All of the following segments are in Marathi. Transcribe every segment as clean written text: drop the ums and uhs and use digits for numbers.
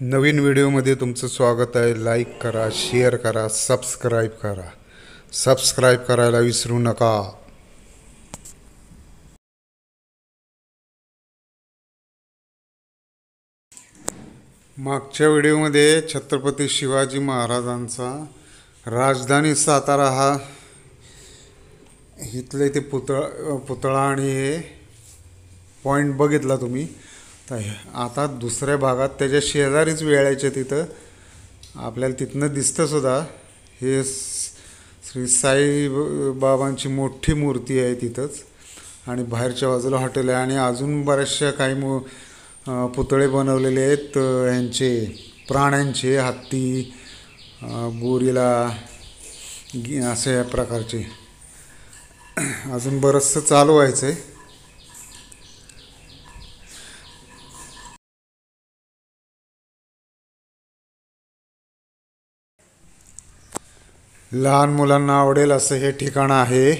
नवीन व्हिडिओमध्ये तुमचं स्वागत आहे. लाईक करा, शेअर करा, सबस्क्राईब करा. सबस्क्राईब करायला विसरू नका. मागच्या व्हिडिओमध्ये छत्रपती शिवाजी महाराजांचा राजधानी सातारा हा इथले ते पुतळा आणि हे पॉईंट बघितला तुम्ही. तर आता दुसऱ्या भागात त्याच्या शेजारीच वेळायचे तिथं आपल्याला तिथनं दिसतं सुद्धा हे श्री साई बाबांची मोठी मूर्ती आहे तिथंच. आणि बाहेरच्या बाजूला हॉटेल आहे आणि अजून बऱ्याचशा काही पुतळे बनवलेले आहेत ह्यांचे प्राण्यांचे, हत्ती, गोरिला, अशा प्रकारचे. अजून बरंचसं चालू व्हायचं आहे. लहान मुलांना आवडेल असं हे ठिकाण आहे.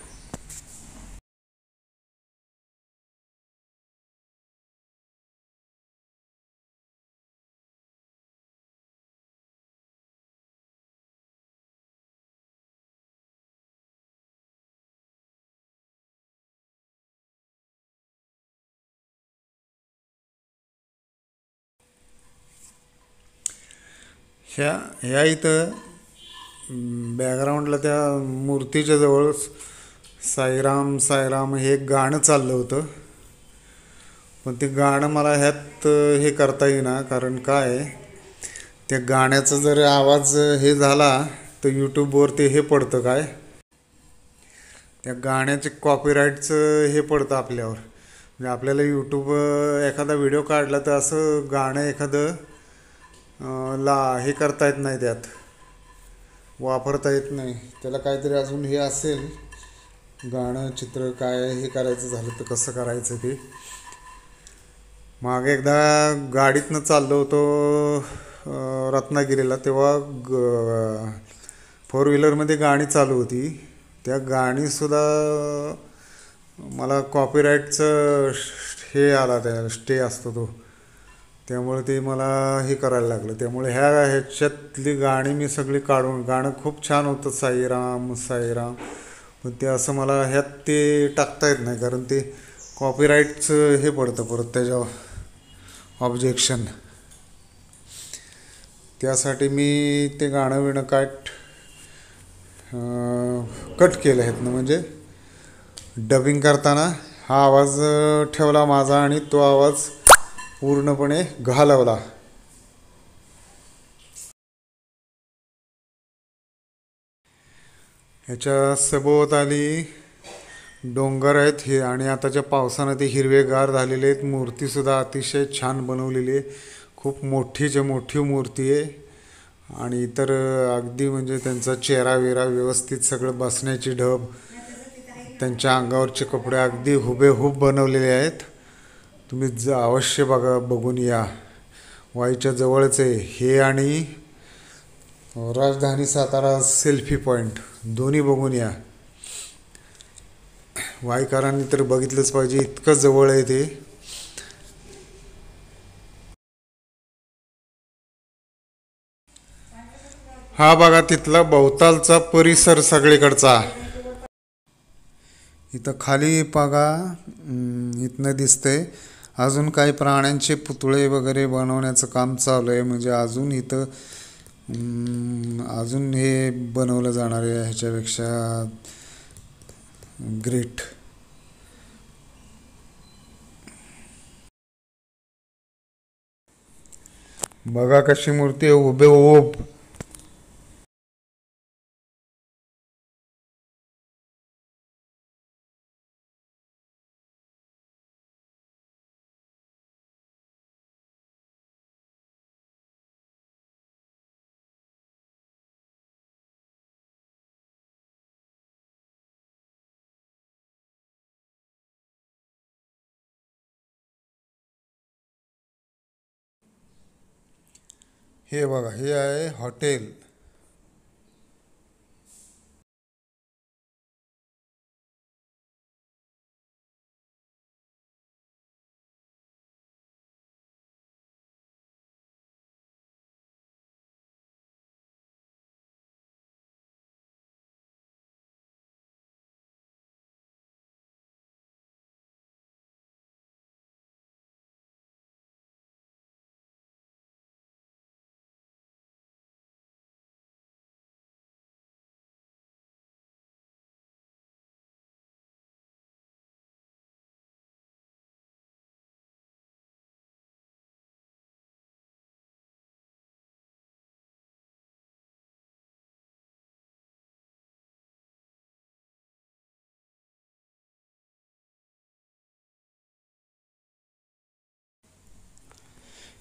ह्या इथं बॅकग्राऊंडला त्या मूर्तीच्या जवळ साईराम साईराम हे गाणं चाललं होतं. पण ते गाणं मला ह्यात हे करता येईना, कारण काय त्या गाण्याचा जर आवाज हे झाला तर यूट्यूबवर ते हे पडतं, काय त्या गाण्याचे कॉपीराईटचं हे पडतं आपल्यावर. म्हणजे आपल्याला यूट्यूब एखादा व्हिडिओ काढला तर असं गाणं एखादं हे करता येत नाही, त्यात वापरता येत नाही. त्याला काहीतरी अजून हे असेल, गाणं चित्र काय हे करायचं झालं तर कसं करायचं ते. मागे एकदा गाडीतनं चाललो होतो रत्नागिरीला, तेव्हा फोर व्हीलरमध्ये गाणी चालू होती. त्या गाणीसुद्धा मला कॉपीराईटचं हे आला, त्या स्टे असतो तो, त्यामुळे ते मला हे करायला लागलं. त्यामुळे ह्याच्यातली गाणी मी सगळी काढून, गाणं खूप छान होतं साईराम साईराम, पण ते असं मला ह्यात ते टाकता येत नाही, कारण ते कॉपीराईटचं हे पडतं परत त्याच्यावर ऑब्जेक्शन. त्यासाठी मी ते गाणं विणं कट केलं आहेत ना, म्हणजे डबिंग करताना हा आवाज ठेवला माझा आणि तो आवाज पूर्णपणे घालवला. ह्याच्या सभोवताली डोंगर आहेत हे, आणि आताच्या पावसानं ते हिरवेगार झालेले आहेत. मूर्तीसुद्धा अतिशय छान बनवलेली आहे, खूप मोठीच्या मोठी मूर्ती आहे. आणि इतर अगदी म्हणजे त्यांचा चेहरा वेरा व्यवस्थित, सगळं बसण्याची ढब, त्यांच्या अंगावरचे कपडे अगदी हुबेहूब बनवलेले आहेत. तुम्ही अवश्य बघून या. वाईच्या जवळच आहे हे आणि राजधानी सातारा सेल्फी पॉईंट, दोन्ही बघून या. वाईकरांनी तर बघितलंच पाहिजे, इतकं जवळ आहे ते. हा बघा तिथला भोवतालचा परिसर सगळीकडचा. इथं खाली बघा, इथनं दिसतंय अजून काही प्राण्यांचे पुतळे वगैरे बनवण्याचं काम चालू आहे. म्हणजे अजून इथं अजून हे बनवलं जाणार आहे ह्याच्यापेक्षा ग्रेट. बघा कशी मूर्ती आहे, हुबेहूब. हे बघा, हे आहे हॉटेल.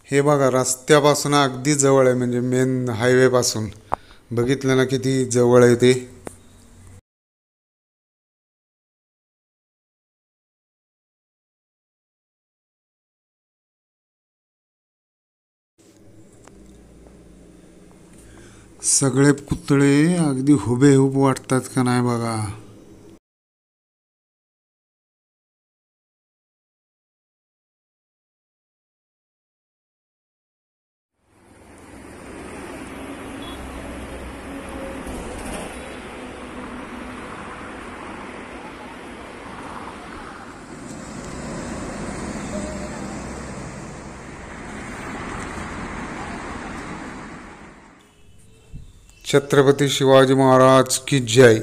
हे बघा रस्त्यापासून अगदी जवळ आहे, म्हणजे मेन हायवेपासून. बघितलं ना किती जवळ आहे ते. सगळे पुतळे अगदी हुबेहूब वाटतात का नाही बघा. छत्रपती शिवाजी महाराज की जय.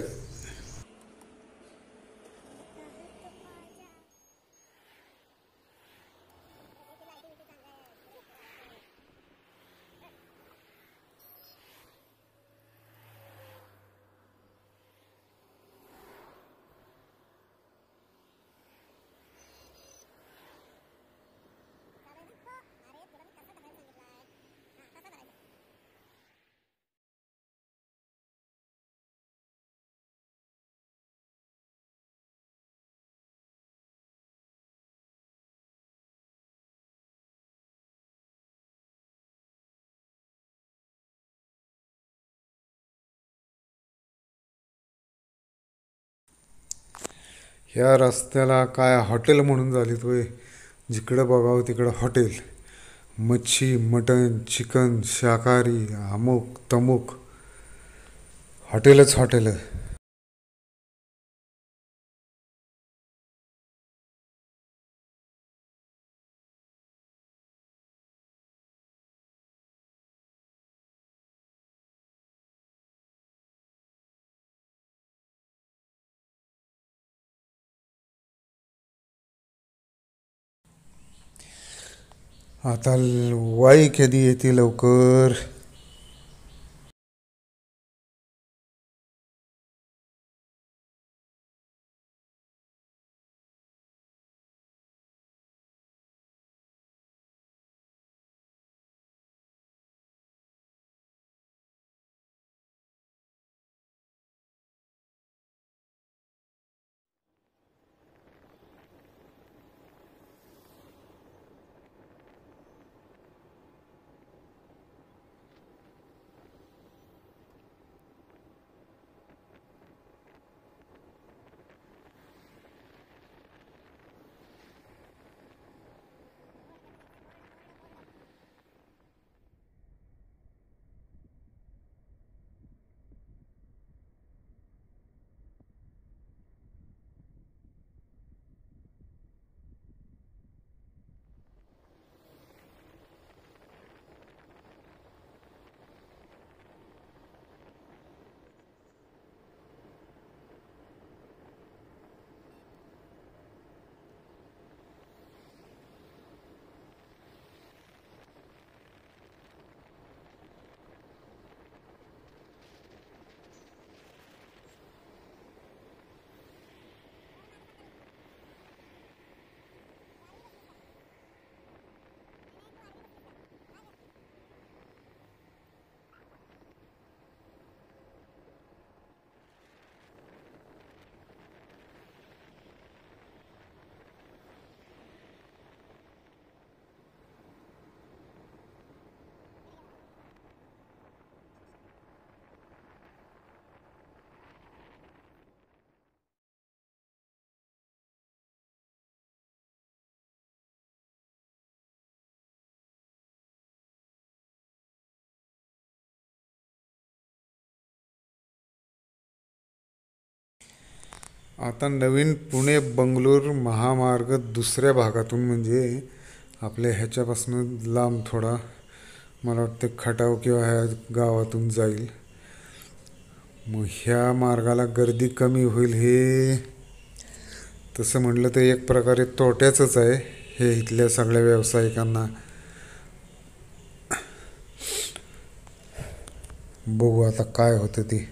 ह्या रस्त्याला काय हॉटेल म्हणून झालीत होय. जिकडं बघावं तिकडं हॉटेल. मच्छी, मटण, चिकन, शाकाहारी, अमुक तमुक, हॉटेलच हॉटेल. आता वाई कधी येते लवकर. आता नवीन पुणे बंगलोर महामार्ग दुसऱ्या भागातून, म्हणजे आपल्या ह्याच्यापासून लांब थोडा, मला वाटतं खटाव किंवा ह्या गावातून जाईल. मग ह्या मार्गाला गर्दी कमी होईल, हे तसं म्हटलं तर एक प्रकारे तोट्याचंच आहे हे इथल्या सगळ्या व्यावसायिकांना. बघू आता काय होतं ते.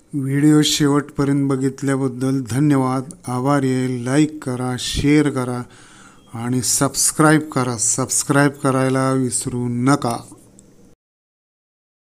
व्हिडिओ शेवटपर्यंत बघितल्याबद्दल धन्यवाद. आभारी आहे. लाईक करा, शेअर करा आणि सबस्क्राईब करा. सबस्क्राईब करायला विसरू नका.